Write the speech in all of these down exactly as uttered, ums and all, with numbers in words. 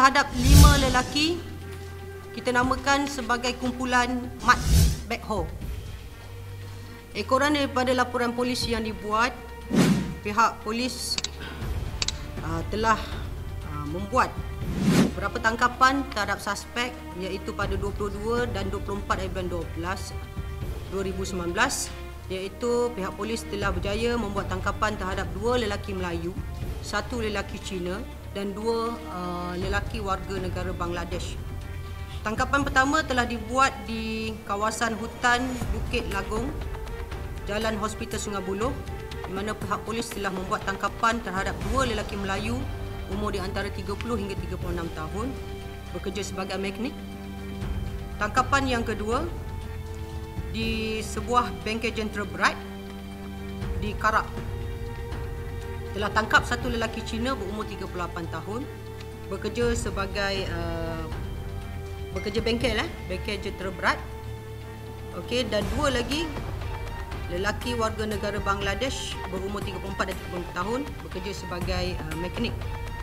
terhadap lima lelaki kita namakan sebagai kumpulan mat backhoe. Ekoran daripada laporan polis yang dibuat, pihak polis uh, telah uh, membuat beberapa tangkapan terhadap suspek, iaitu pada dua puluh dua dan dua puluh empat bulan dua belas dua ribu sembilan belas, iaitu pihak polis telah berjaya membuat tangkapan terhadap dua lelaki Melayu, satu lelaki Cina dan dua uh, lelaki warga negara Bangladesh. Tangkapan pertama telah dibuat di kawasan hutan Bukit Lagong, Jalan Hospital Sungai Buloh, di mana pihak polis telah membuat tangkapan terhadap dua lelaki Melayu umur di antara tiga puluh hingga tiga puluh enam tahun, bekerja sebagai mekanik. Tangkapan yang kedua di sebuah bengkel jentera berat di Karak, telah tangkap satu lelaki Cina berumur tiga puluh lapan tahun, bekerja sebagai uh, bekerja bengkel eh, bengkel jentera berat. Okey, dan dua lagi lelaki warga negara Bangladesh berumur tiga puluh empat dan tiga puluh tahun, bekerja sebagai uh, mekanik.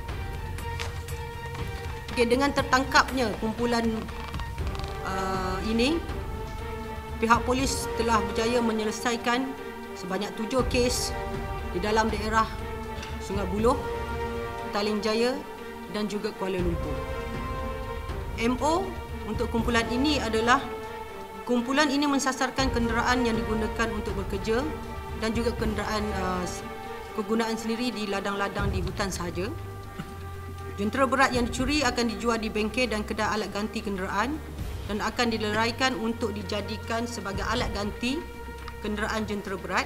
Okey, dengan tertangkapnya kumpulan uh, ini, pihak polis telah berjaya menyelesaikan sebanyak tujuh kes di dalam daerah Sungai Buloh, Petaling Jaya dan juga Kuala Lumpur. M O untuk kumpulan ini adalah kumpulan ini mensasarkan kenderaan yang digunakan untuk bekerja dan juga kenderaan uh, kegunaan sendiri di ladang-ladang di hutan sahaja. Jentera berat yang dicuri akan dijual di bengkel dan kedai alat ganti kenderaan dan akan dileraikan untuk dijadikan sebagai alat ganti kenderaan jentera berat.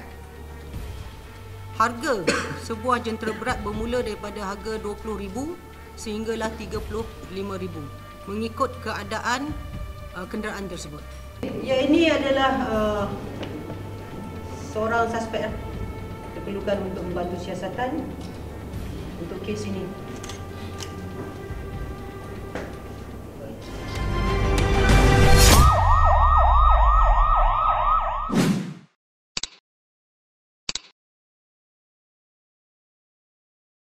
Harga sebuah jentera berat bermula daripada harga dua puluh ribu sehinggalah tiga puluh lima ribu mengikut keadaan uh, kenderaan tersebut. Ya, ini adalah uh, seorang suspek diperlukan untuk membantu siasatan untuk kes ini.